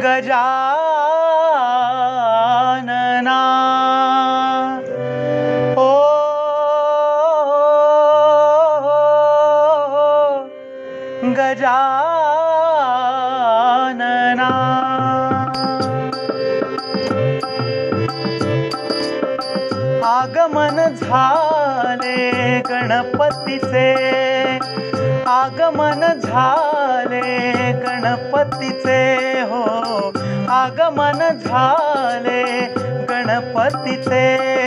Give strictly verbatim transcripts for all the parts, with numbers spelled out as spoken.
गजानना ओ गजानना आगमन झाले गणपतीचे आगमन झाले गणपतीचे हो आगमन झाले गणपतीचे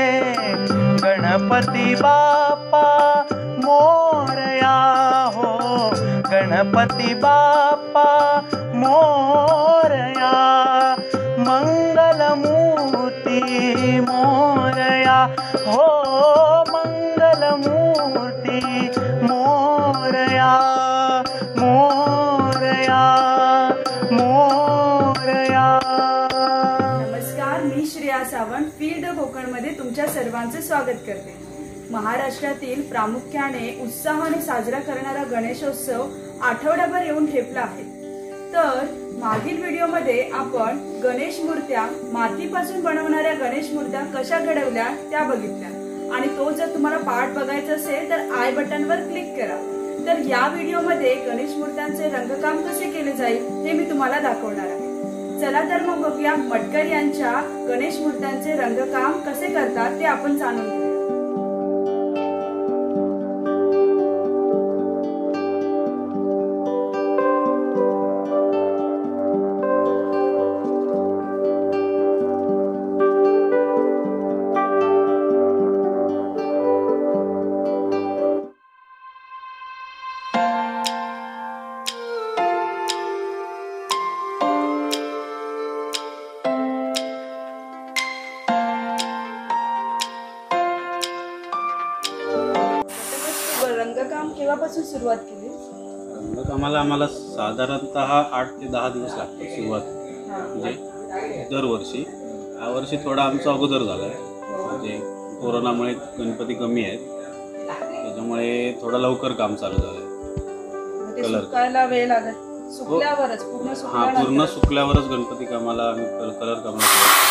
गणपती बाप्पा मोरया हो गणपती बाप्पा मोरया मंगलमूर्ती मोरया हो मंगलमूर्ती मोरया मोरया मोरया। नमस्कार, मी श्रेया सावंत फील्ड कोकणमध्ये तुमच्या सर्वांचे स्वागत करते। महाराष्ट्रातील प्रामुख्याने उत्साहाने साजरा करणारा गणेशोत्सव आठवड्याभर येऊन ठेपला आहे। तर मागील व्हिडिओमध्ये आपण गणेश मूर्त्या मातीपासून बनवणाऱ्या गणेश मूर्त्या कशा घडवल्या त्या बघितल्या आणि तो जर तुम्हाला पार्ट बघायचा असेल तर आय बटनवर क्लिक करा। तर या व्हिडिओमध्ये गणेश मूर्त्यांचे रंगकाम कसे केले जाईल हे मी तुम्हाला दाखवणार आहे। चला तर मग बघूया मटकर यांच्या गणेश मूर्त्यांचे रंगकाम कसे करतात ते आपण जाणून घेऊया। रंगकाम केव्हापासून सुरुवात केली? रंगकामाला आम्हाला साधारणतः आठ ते दहा दिवस लागतात सुरुवात, म्हणजे दरवर्षी। यावर्षी थोडा आमचा अगोदर झाला आहे, म्हणजे कोरोनामुळे गणपती कमी आहेत त्याच्यामुळे थोडं लवकर काम चालू झालं आहे। कलर सुकायला वेळ लागत सुकल्यावरच पूर्ण हा पूर्ण सुकल्यावरच गणपती कामाला आम्ही कलर कामाला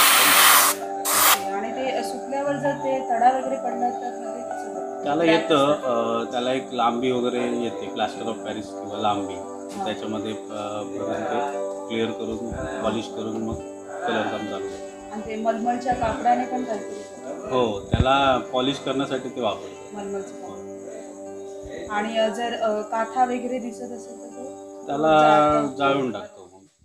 आणि ते सुकल्यावर जर ते तडा वगैरे पडला तर त्याला येतं, त्याला एक लांबी वगैरे येते, प्लास्टर ऑफ पॅरिस किंवा लांबी, त्याच्यामध्ये भरून ते क्लिअर करून पॉलिश करून मग कलर काम चालू होतं। आणि ते मलमलच्या कापडाने पण करतो हो, त्याला पॉलिश करण्यासाठी ते वापरतो मलमलचं कापड। आणि जर काथा वगैरे दिसत असेल तर त्याला जाळून टाकतो।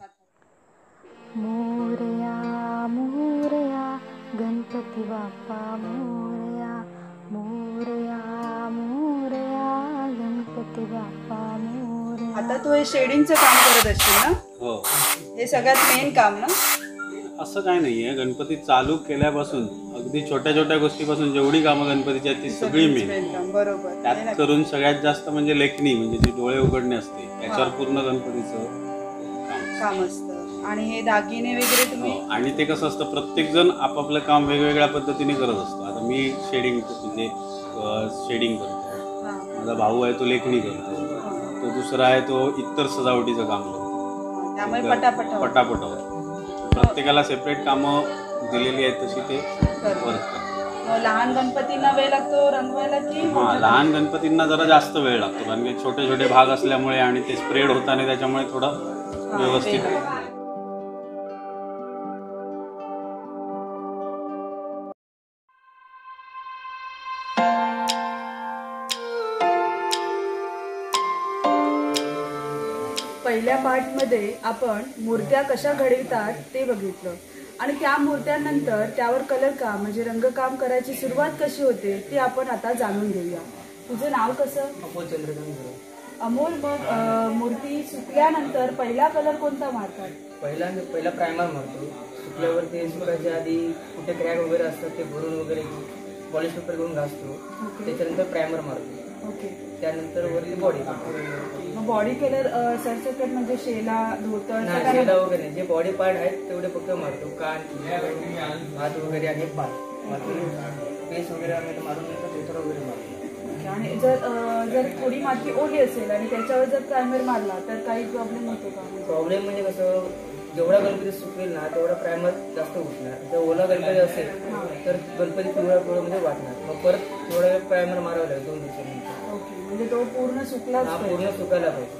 मोरया मोरया गणपती बाप्पा मोरया मोरया मोरया गणपती बाप्पा मोरया। आता तू हे शेडिंगचं काम करत असशील ना? हो, हे सगळ्यात मेन काम ना? असं काय नाहीये, गणपती चालू केल्यापासून अगदी छोट्या छोट्या गोष्टीपासून जेवढी कामं गणपतीची आहेत ती सगळी मेन। बरोबर, त्यात करून सगळ्यात जास्त म्हणजे लेखणी, म्हणजे जे डोळे उघडणे असते त्याच्यावर पूर्ण गणपतीचं काम असतं। आणि हे दागिने वगैरे तुम्ही आणि ते कसं असतं, प्रत्येक जण आपापलं काम वेगवेगळ्या पद्धतीने करत असतो। आता मी शेडिंग म्हणजे शेडिंग करतो, माझा भाऊ आहे तो लेखणी करतो, तो दुसरा आहे तो इतर सजावटीचं काम करतो, त्यामुळे पटापट पटापट होतं। प्रत्येकाला सेपरेट कामं दिलेली आहेत तशी ते करतात। लहान गणपतींना वेळ लागतो रंगवायला की? हां, लहान गणपतींना जरा जास्त वेळ लागतो, कारण की छोटे छोटे भाग असल्यामुळे आणि ते स्प्रेड होताना त्याच्यामुळे थोडं व्यवस्थित। पहिल्या पार्टमध्ये आपण मूर्त्या कशा घडवितात ते बघितलं आणि त्या मूर्त्यांनंतर त्यावर कलर काम म्हणजे रंगकाम करायची सुरुवात कशी होते ते आपण आता जाणून घेऊया। तुझं नाव कसं? अमोल चंद्रकांत। अमोल, मग मूर्ती सुकल्यानंतर पहिला कलर कोणता मारतात? पहिला पहिला प्रायमर मारतो। सुकल्यावर ते सुकायच्या आधी कुठे क्रॅक वगैरे असतात ते भरून वगैरे पॉलिश पेपर घेऊन घासतो, त्याच्यानंतर प्रायमर मारतो। ओके, त्यानंतर वरती बॉडी। मग बॉडी कलर सरसकट म्हणजे शेला, धोतर, शेला वगैरे जे बॉडी पार्ट आहेत तेवढे फक्त मारतो, कान, हात वगैरे आणि पाय मारतो, फेस वगैरे आम्ही मारून नंतर धोतर वगैरे मारतो। आणि जर जर थोडी माती ओली असेल आणि त्याच्यावर जर प्रायमर मारला तर काही प्रॉब्लेम होतो का? प्रॉब्लेम म्हणजे कसं जेवढा गणपती सुकवेल ना तेवढा प्रायमर जास्त उठणार. जर ओला गणपती असेल तर गणपती पिवळा पिवळा म्हणजे वाटणार. मग परत थोडा वेळ प्रायमर मारावं लागेल दोन दिवसानंतर. ओके, म्हणजे तो पूर्ण सुकला हा पूर्ण सुकायला पाहिजे.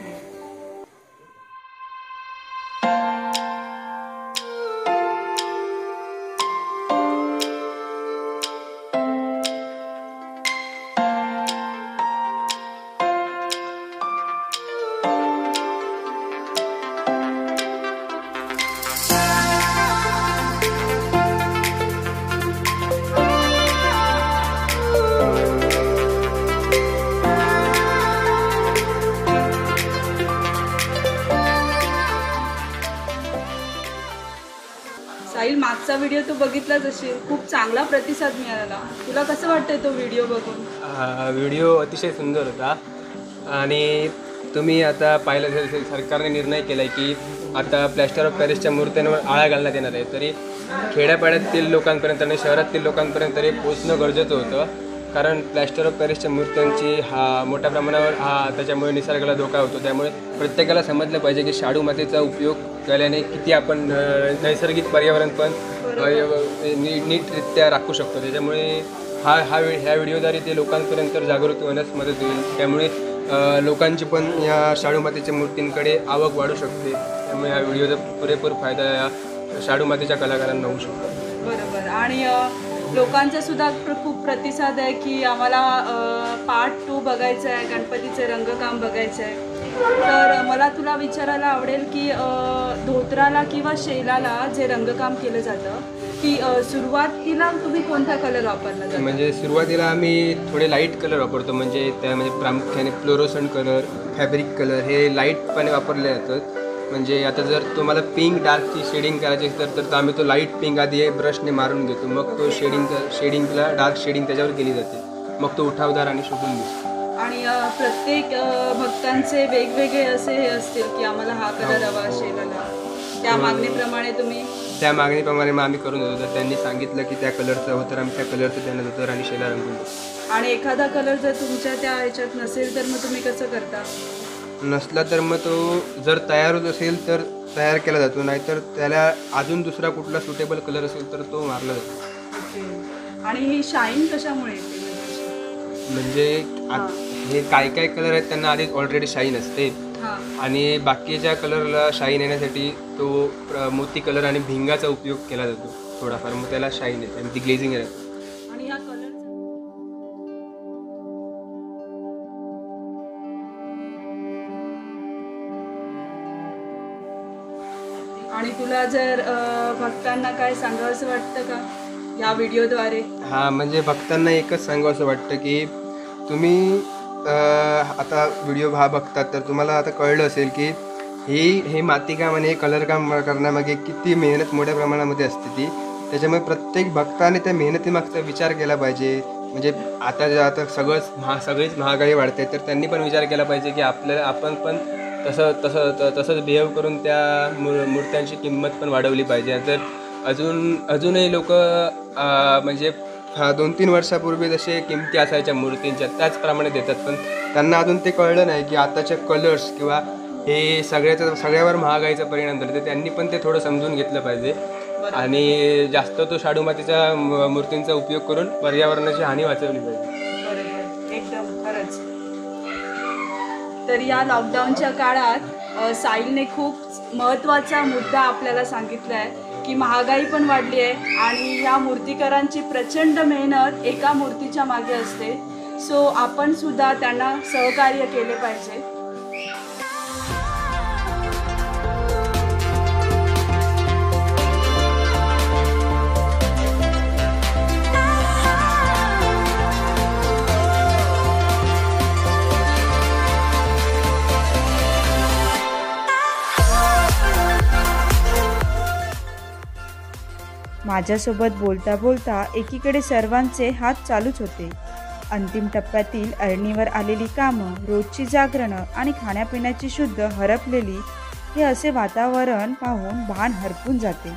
साहिल, मागचा व्हिडिओ तू बघितलाच असेल, खूप चांगला प्रतिसाद मिळाला. तुला कसं वाटतंय तो व्हिडिओ बघून? व्हिडिओ अतिशय सुंदर होता आणि तुम्ही आता पाहिलं असेल सरकारने निर्णय केला आहे की आता प्लॅस्टर ऑफ पॅरिसच्या मूर्त्यांवर आळा घालण्यात येणार आहे. तरी खेड्यापाड्यातील लोकांपर्यंत आणि शहरातील लोकांपर्यंत तरी पोचणं गरजेचं होतं, कारण प्लॅस्टर ऑफ पॅरिसच्या मूर्त्यांची हा मोठ्या प्रमाणावर हा त्याच्यामुळे निसर्गाला धोका होतो. त्यामुळे प्रत्येकाला समजलं पाहिजे की शाडू मातीचा उपयोग केल्याने किती आपण नैसर्गिक पर्यावरण पण नी नीटरित्या राखू शकतो. त्याच्यामुळे हा हा ह्या व्हिडिओद्वारे ते लोकांपर्यंत जागृती होण्यास मदत होईल. त्यामुळे लोकांची पण या शाडू मातीच्या मूर्तींकडे आवक वाढू शकते. त्यामुळे या व्हिडिओचा पुरेपूर फायदा या शाडू मातीच्या कलाकारांना होऊ शकतो. बरोबर. आणि लोकांचा सुद्धा खूप प्रतिसाद आहे की आम्हाला पार्ट टू बघायचं आहे, गणपतीचे रंगकाम बघायचं आहे. तर मला तुला विचारायला आवडेल की धोत्राला किंवा शेलाला जे रंगकाम केलं जातं की सुरुवातीला तुम्ही कोणता कलर वापरला जातो? म्हणजे सुरुवातीला आम्ही थोडे लाईट कलर वापरतो. म्हणजे त्यामध्ये प्रामुख्याने फ्लोरोसंट कलर, फॅब्रिक कलर हे लाईटपणे वापरले जातात. म्हणजे आता जर तुम्हाला पिंक डार्कची शेडिंग करायची असेल तर आम्ही तो लाईट पिंक आधी ब्रशने मारून घेतो. मग तो शेडिंग शेडिंगला डार्क शेडिंग त्याच्यावर केली जाते. मग तो उठावदार आणि शोभून दिसतो. आणि प्रत्येक भक्तांचे वेगवेगळे असे हे असतील की आम्हाला हा कलर हवा शेलाला, त्या मागणीप्रमाणे तुम्ही त्या मागणीप्रमाणे मग आम्ही करून देतो. तर त्यांनी सांगितलं की त्या कलरचं होतं तर आम्ही त्या कलरचं त्यांना धोतर आणि शेला रंगवून देतो. आणि एखादा कलर जर तुमच्या त्या ह्याच्यात नसेल तर मग तुम्ही कसं करता? नसला तर मग तो जर तयार होत असेल तर तयार केला जातो, नाहीतर त्याला अजून दुसरा कुठला सुटेबल कलर असेल तर तो मारला जातो. आणि ही शाईन कशामुळे येते? म्हणजे हे काय काय कलर आहेत त्यांना आधीच ऑलरेडी शाईन असते आणि बाकीच्या कलरला शाईन येण्यासाठी तो मोती कलर आणि भिंगाचा उपयोग केला जातो थोडाफार, मग त्याला शाईन येते आणि ती ग्लेझिंग येते. आणि ह्या कलर आणि तुला जर भक्तांना काय सांगावंसं वाटतं का या व्हिडिओद्वारे? हां, म्हणजे भक्तांना एकच सांगावंसं वाटतं की तुम्ही आता व्हिडिओ हा बघतात तर तुम्हाला आता कळलं असेल की ही हे मातीकाम आणि हे कलरकाम करण्यामागे किती मेहनत मोठ्या प्रमाणामध्ये असते ती. त्याच्यामुळे प्रत्येक भक्ताने त्या मेहनतीमागचा विचार केला पाहिजे. म्हणजे आता जे आता सगळंच महा सगळीच महागाई वाढते तर त्यांनी पण विचार केला पाहिजे की आपल्याला आपण पण तसं तसं तसंच बिहेव करून त्या मूर मूर्त्यांची किंमत पण वाढवली पाहिजे. तर अजून अजूनही लोक म्हणजे हा दोन तीन वर्षापूर्वी जसे किमती असायच्या मूर्तींच्या त्याचप्रमाणे देतात, पण त्यांना अजून ते कळलं नाही की आताचे कलर्स किंवा हे सगळ्याचा सगळ्यावर महागाईचा परिणाम झाला. तर त्यांनी पण ते थोडं समजून घेतलं पाहिजे आणि जास्त तो शाडू मातीच्या मूर्तींचा उपयोग करून पर्यावरणाची हानी वाचवली पाहिजे. बरोबर, एकदम खरंच. तर या लॉकडाऊनच्या काळात साहिलने खूप महत्त्वाचा मुद्दा आपल्याला सांगितला आहे की महागाई पण वाढली आहे आणि या मूर्तिकारांची प्रचंड मेहनत एका मूर्तीच्या मागे असते. सो आपण सुद्धा त्यांना सहकार्य केले पाहिजे. माझ्यासोबत बोलता बोलता एकीकडे सर्वांचे हात चालूच होते. अंतिम टप्प्यातील अरणीवर आलेली कामं, रोजची जागरणं आणि खाण्यापिण्याची शुद्ध हरपलेली हे असे वातावरण पाहून भान हरपून जाते.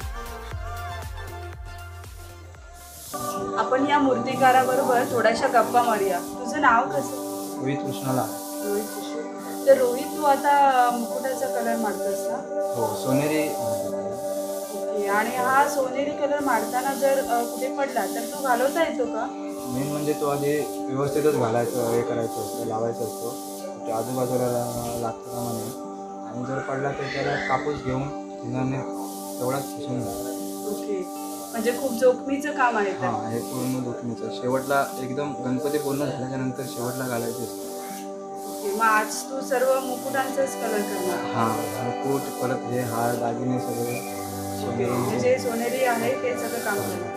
आपण या मूर्तिकाराबरोबर थोड्याशा गप्पा मारूया. तुझं नाव कसं? रोहित कृष्णाला. तर रोहित तू आता मुकुटाचा कलर मारतोस ना? हो सोनेरी. ओके. आणि हा सोनेरी कलर मारताना जर अ, कुठे पडला तर तो घालवता येतो का? मेन म्हणजे तो आधी व्यवस्थितच घालायचं, हे करायचं असतं, लावायचं असतो ते आजूबाजूला लागतं का म्हणे. आणि जर पडला तर त्याला कापूस घेऊन हिनाने तेवढाच पुसून घ्यायचा. ओके. म्हणजे खूप जोखमीचं काम आहे ते. हां हे पूर्ण जोखमीचं. शेवटला एकदम गणपती पूर्ण झाल्याच्या नंतर शेवटला घालायचे असतं. ओके. मग आज तू सर्व मुकुटांचाच कलर करणार? हां मुकुट परत हे हार दागिने सगळे ओके. म्हणजे जे सोनेरी आहे ते सगळं काम करणार.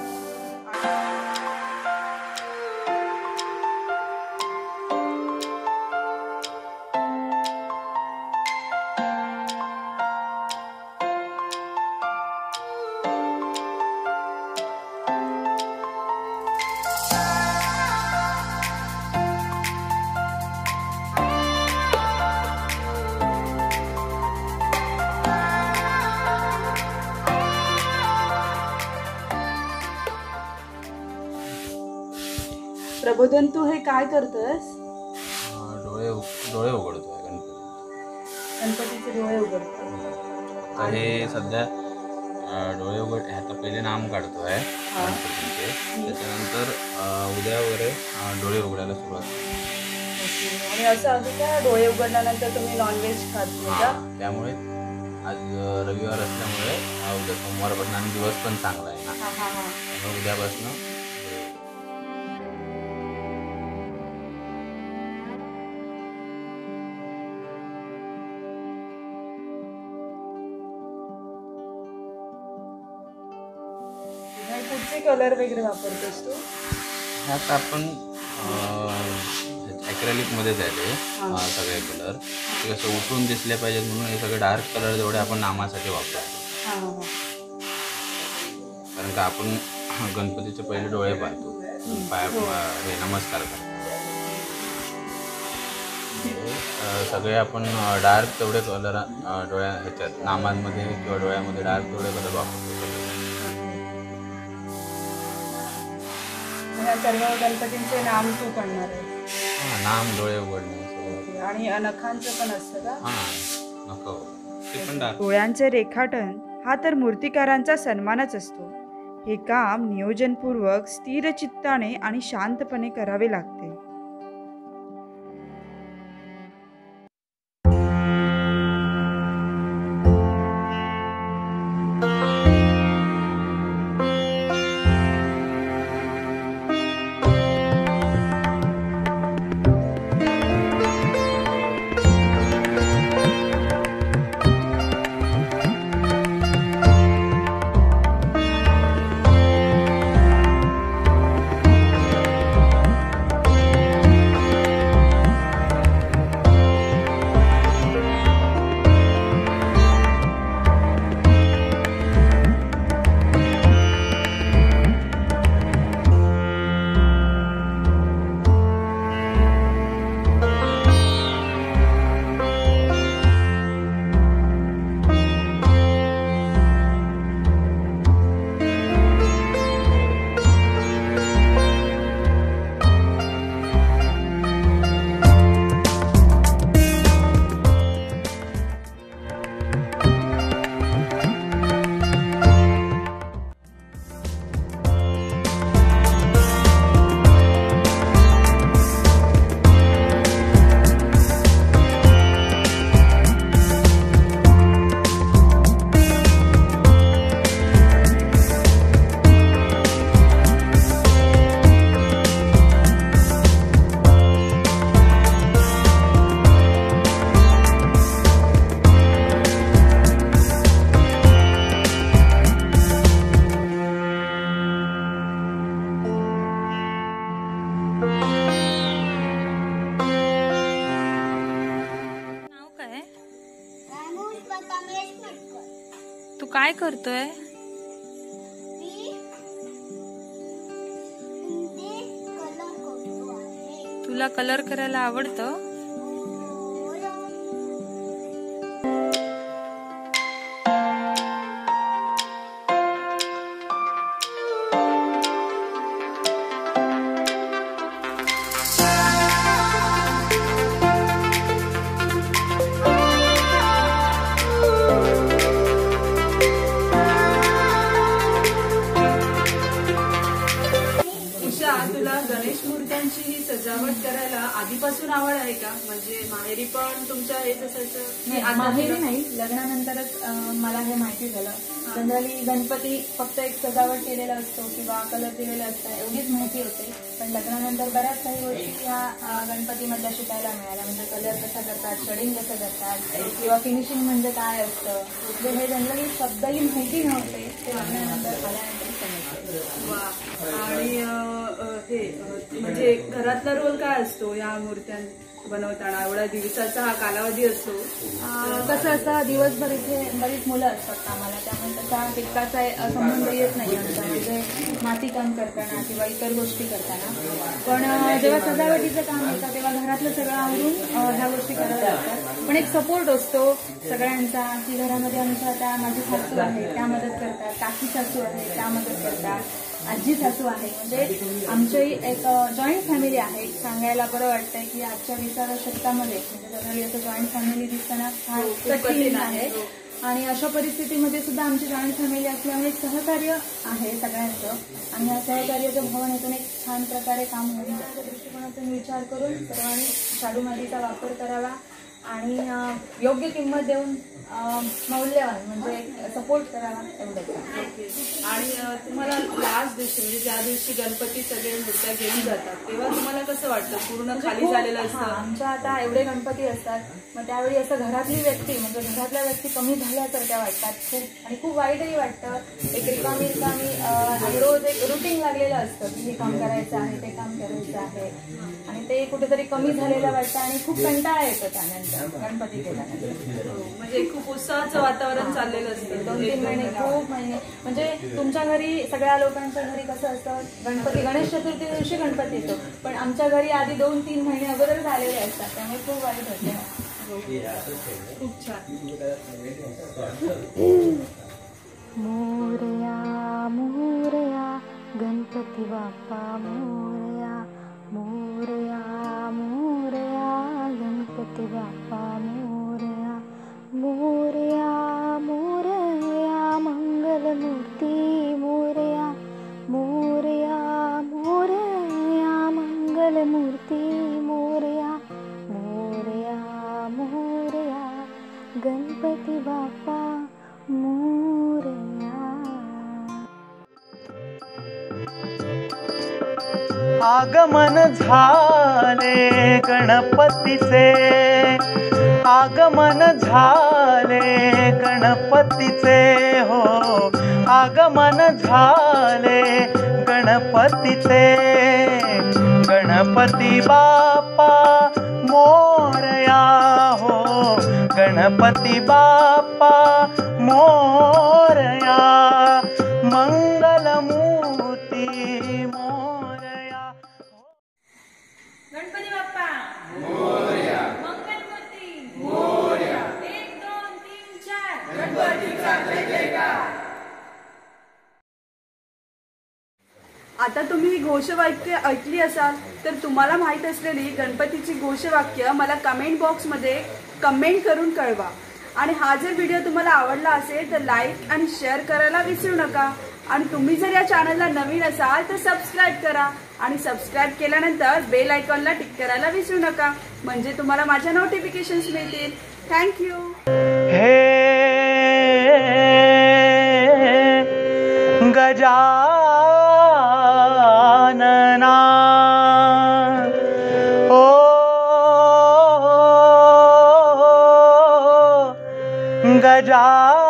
प्रबोधन तू हे काय करतोस? डोळे डोळे उघडतो आहे गणपती. गणपतीचे डोळे उघडतो. तर हे सध्या अं, डोळे उघड आता पहिले नाम काढतो आहे गणपतीचे. त्याच्यानंतर अं, उद्या वगैरे अं, डोळे उघडायला सुरुवात करतो. आणि असं आहे का डोळे उघडल्यानंतर तुम्ही नॉनव्हेज खात नाही का? हां, त्यामुळे आज अं, रविवार असल्यामुळे अं, उद्या सोमवारपासून आणि दिवस पण चांगला आहे ना, हां हां हां. त्यामुळे उद्यापासून आणि कुठचे कलर वगैरे वापरतोस तू? ह्यात आपण ॲक्रेलिकमध्येच आहे ते अं, सगळे कलर. ते कसं उठून दिसले पाहिजेत म्हणून हे सगळे डार्क कलर जेवढे आपण नामासाठी वापरतो. हां हां हां. कारण का आपण गणपतीचे पहिले डोळे पाहतो, पाय हे नमस्कार करतो. अं, सगळे आपण डार्क तेवढे कलर डोळ्या ह्याच्यात नामांमध्ये किंवा डोळ्यामध्ये डार्क तेवढे कलर वापरतो. ह्या सर्व गणपतींचे नाम तू काढणार आहे? हां नाम डोळे उघडणे सगळं. आणि नखांचं पण असतं का? हां नको ते पण डार्क. डोळ्यांचे रेखाटन हा तर मूर्तिकारांचा सन्मानच असतो. हे काम नियोजनपूर्वक स्थिर चित्ताने आणि शांतपणे करावे लागते. तू काय करतोय? तुला कलर करायला आवडतं? आधीपासून आवड आहे का? म्हणजे माहेरी पण तुमच्या हेच असायचं? नाही, आता माहेरी तुला- नाही, लग्नानंतरच अं, मला हे माहिती झालं. जनरली गणपती फक्त एक सजावट केलेला असतो किंवा कलर दिलेले असतात एवढीच माहिती होते. पण लग्नानंतर बऱ्याच काही गोष्टी ह्या अं, गणपतीमधल्या शिकायला मिळाल्या. म्हणजे कलर कसा करतात, शेडिंग कसं करतात किंवा फिनिशिंग म्हणजे काय असतं. म्हणजे हे जनरली शब्दही माहिती नव्हते, ते लग्नानंतर आल्यानंतर समजलं. वा. आणि अं, अं, हे अं, म्हणजे घरातला रोल काय असतो या मूर्त्या बनवताना? एवढ्या दिवसाचा हा कालावधी असतो. अं, कसं असतं, दिवसभर इथे बरीच मुलं असतात कामाला, त्यामुळे तसा तितकाचा अं, संबंध येत नाही आमचा. म्हणजे माती काम करताना किंवा इतर गोष्टी करताना. पण अं, जेव्हा सजावटीचं काम येतं तेव्हा घरातलं सगळं आवरून अं, ह्या गोष्टी कराव्या लागतात. पण एक सपोर्ट असतो सगळ्यांचा, की घरामध्ये आमच्या आता माझी सासू आहे त्या मदत करतात, काकी सासू आहे त्या मदत करतात, आजी सासू आहे. म्हणजे आमची एक जॉईंट फॅमिली आहे. सांगायला बरं वाटतंय की आजच्या विसाव्या शतकामध्ये म्हणजे जनरली असं जॉईंट फॅमिली दिसताना फार कठीण आहे. आणि अशा परिस्थितीमध्ये सुद्धा आमची जॉईंट फॅमिली असल्यामुळे सहकार्य आहे सगळ्यांचं. आणि या सहकार्याच्या भावनेतून एक छान प्रकारे काम होईल त्या दृष्टिकोनातून विचार करून सर्वांनी शाडू मातीचा वापर करावा आणि अं, योग्य किंमत देऊन अं, मौल्यवान म्हणजे सपोर्ट करावा एवढंच. आणि अं, तुम्हाला लास्ट दिवशी म्हणजे ज्या दिवशी गणपती सगळे मूर्त्या घेऊन जातात तेव्हा तुम्हाला कसं वाटतं? पूर्ण खाली खूप- झालेलं हा, असतं. आमच्या आता एवढे गणपती असतात, मग त्यावेळी असं घरातली व्यक्ती म्हणजे घरातल्या व्यक्ती कमी झाल्यासारख्या वाटतात खूप. आणि खूप वाईटही वाटतं. एक रिकामी रिकामी अं, रोज एक रुटीन लागलेलं असतं की हे काम करायचं आहे, ते काम करायचं आहे. आणि ते कुठेतरी कमी झालेलं वाटतं आणि खूप कंटाळा येतो त्यानंतर गणपती गेल्यानंतर. म्हणजे खूप उत्साहाचं वातावरण चाललेलं असतं. दोन तीन महिने खूप महिने म्हणजे तुमच्या घरी सगळ्या लोकांच्या घरी कसं असतं, गणपती गणेश चतुर्थी दिवशी गणपती येतो, पण आमच्या घरी आधी दोन तीन महिने अगोदर झालेले असतात. त्यामुळे खूप वाईट होते. खूप छान. मोरया मोरया गणपती बाप्पा मोरया, मोरया मोरया गणपती बाप्पा मोरया, मोरया मोरया मंगलमूर्ती मोरया, मोरया मोरया मंगलमूर्ती मोरया, मोरया मोरया गणपती बाप्पा मोरया. आगमन झाले गणपतीचे, आगमन झाले गणपतीचे हो, आगमन झाले गणपतीचे. गणपती बाप्पा मोरया हो, गणपती बाप्पा मोरया, मंगलमूर्ती मोरया. गणपती बाप्पा मोरया, मंगलमूर्ती मोरया. एक दोन तीन चार गणपतीचा जय जयकार. आता तुम्ही ही घोषवाक्य ऐकली असाल तर तुम्हाला माहित असलेली गणपतीची घोषवाक्य मला कमेंट बॉक्समध्ये कमेंट करून कळवा. आणि हा जर व्हिडिओ तुम्हाला आवडला असेल तर लाईक आणि शेअर करायला विसरू नका. आणि तुम्ही जर या चॅनलला नवीन असाल तर सबस्क्राईब करा. आणि सबस्क्राईब केल्यानंतर बेल आयकॉनला टिक करायला विसरू नका, म्हणजे तुम्हाला माझ्या नोटिफिकेशन्स मिळतील. थँक्यू. हे गजानना ओ गजा